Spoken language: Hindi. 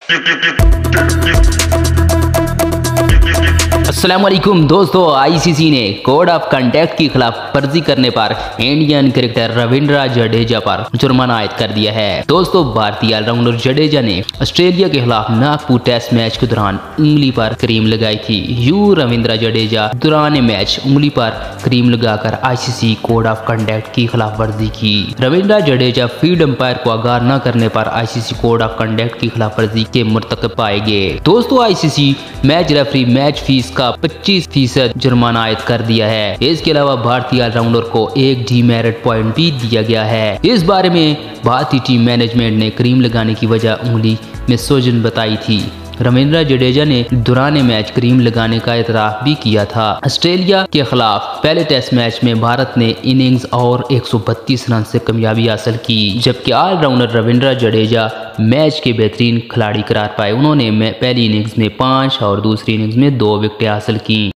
अस्सलाम वालेकुम दोस्तों, आईसीसी ने कोड ऑफ कंडक्ट की खिलाफ वर्जी करने पर इंडियन क्रिकेटर रविंद्र जडेजा पर जुर्माना आयद कर दिया है। दोस्तों, भारतीय ऑलराउंडर जडेजा ने ऑस्ट्रेलिया के खिलाफ नागपुर टेस्ट मैच के दौरान उंगली पर क्रीम लगाई थी। रविंद्र जडेजा दौरान मैच उंगली पर क्रीम लगाकर आईसीसी कोड ऑफ कंडक्ट की खिलाफ वर्जी की। रविंद्र जडेजा फील्ड अंपायर को आगाह न करने पर आईसीसी कोड ऑफ कंडक्ट की खिलाफ वर्जी के मुर्तकब पाए गए। दोस्तों, ICC match referee match fee का 25% जुर्माना आयद कर दिया है। इसके अलावा भारतीय ऑलराउंडर को एक डीमेरिट पॉइंट भी दिया गया है। इस बारे में भारतीय टीम मैनेजमेंट ने क्रीम लगाने की वजह उंगली में सूजन बताई थी। रविंद्र जडेजा ने दौरान मैच क्रीम लगाने का इतराफ भी किया था। ऑस्ट्रेलिया के खिलाफ पहले टेस्ट मैच में भारत ने इनिंग्स और 132 रन से कामयाबी हासिल की, जबकि ऑलराउंडर रविंद्र जडेजा मैच के बेहतरीन खिलाड़ी करार पाए। उन्होंने पहली इनिंग्स में 5 और दूसरी इनिंग्स में 2 विकेटें हासिल की।